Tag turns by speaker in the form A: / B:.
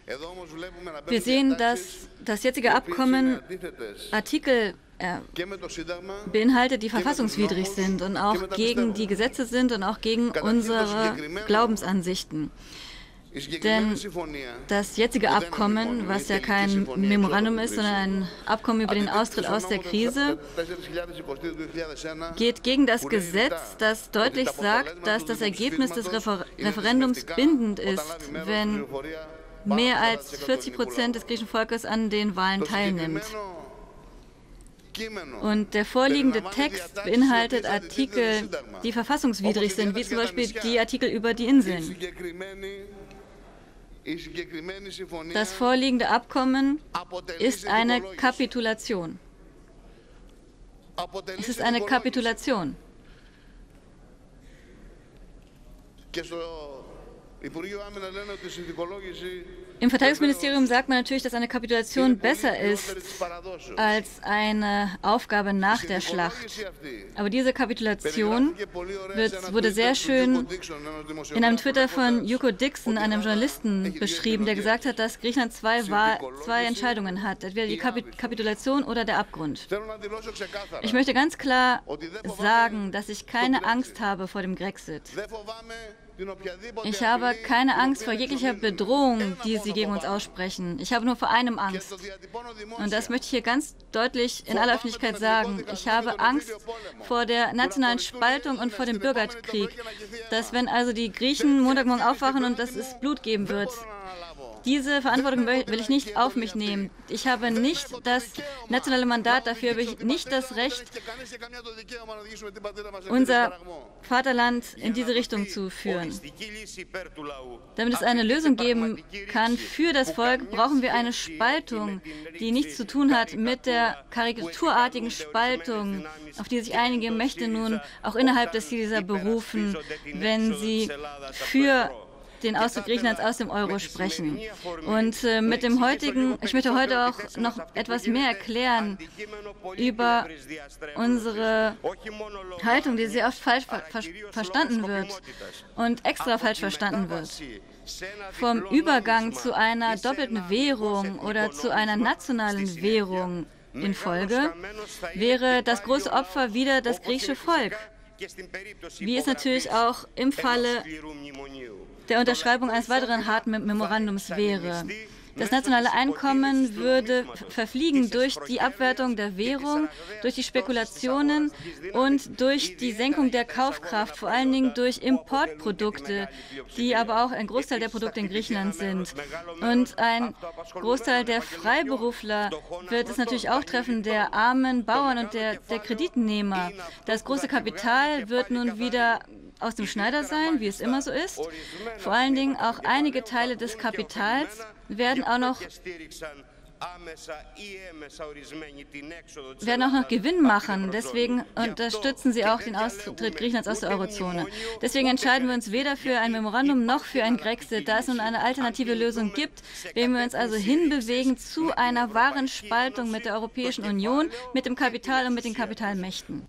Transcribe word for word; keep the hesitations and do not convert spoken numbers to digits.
A: Wir sehen, dass das jetzige Abkommen Artikel äh, beinhaltet, die verfassungswidrig sind und auch gegen die Gesetze sind und auch gegen unsere Glaubensansichten. Denn das jetzige Abkommen, was ja kein Memorandum ist, sondern ein Abkommen über den Austritt aus der Krise, geht gegen das Gesetz, das deutlich sagt, dass das Ergebnis des Refer Referendums bindend ist, wenn mehr als vierzig Prozent des griechischen Volkes an den Wahlen teilnimmt. Und der vorliegende Text beinhaltet Artikel, die verfassungswidrig sind, wie zum Beispiel die Artikel über die Inseln. Das vorliegende Abkommen ist eine Kapitulation. Es ist eine Kapitulation. Im Verteidigungsministerium sagt man natürlich, dass eine Kapitulation besser ist als eine Aufgabe nach der Schlacht. Aber diese Kapitulation wird, wurde sehr schön in einem Twitter von Yuko Dixon, einem Journalisten, beschrieben, der gesagt hat, dass Griechenland zwei, Wahl, zwei Entscheidungen hat, entweder die Kapitulation oder der Abgrund. Ich möchte ganz klar sagen, dass ich keine Angst habe vor dem Grexit. Ich habe keine Angst vor jeglicher Bedrohung, die Sie gegen uns aussprechen. Ich habe nur vor einem Angst. Und das möchte ich hier ganz deutlich in aller Öffentlichkeit sagen. Ich habe Angst vor der nationalen Spaltung und vor dem Bürgerkrieg. Dass, wenn also die Griechen Montagmorgen aufwachen und dass es Blut geben wird, diese Verantwortung will ich nicht auf mich nehmen. Ich habe nicht das nationale Mandat dafür, habe ich nicht das Recht, unser Vaterland in diese Richtung zu führen. Damit es eine Lösung geben kann für das Volk, brauchen wir eine Spaltung, die nichts zu tun hat mit der karikaturartigen Spaltung, auf die sich einige Mächte nun auch innerhalb des Syriza berufen, wenn sie für den Auszug Griechenlands aus dem Euro sprechen. Und äh, mit dem heutigen, ich möchte heute auch noch etwas mehr erklären über unsere Haltung, die sehr oft falsch ver ver verstanden wird und extra falsch verstanden wird. Vom Übergang zu einer doppelten Währung oder zu einer nationalen Währung in Folge wäre das große Opfer wieder das griechische Volk, wie es natürlich auch im Falle der Unterschreibung eines weiteren harten Memorandums wäre. Das nationale Einkommen würde verfliegen durch die Abwertung der Währung, durch die Spekulationen und durch die Senkung der Kaufkraft, vor allen Dingen durch Importprodukte, die aber auch ein Großteil der Produkte in Griechenland sind. Und ein Großteil der Freiberufler wird es natürlich auch treffen, der armen Bauern und der, der Kreditnehmer. Das große Kapital wird nun wieder aus dem Schneider sein, wie es immer so ist. Vor allen Dingen auch einige Teile des Kapitals werden auch noch werden auch noch Gewinn machen. Deswegen unterstützen sie auch den Austritt Griechenlands aus der Eurozone. Deswegen entscheiden wir uns weder für ein Memorandum noch für ein Grexit, da es nun eine alternative Lösung gibt, werden wir uns also hinbewegen zu einer wahren Spaltung mit der Europäischen Union, mit dem Kapital und mit den Kapitalmächten.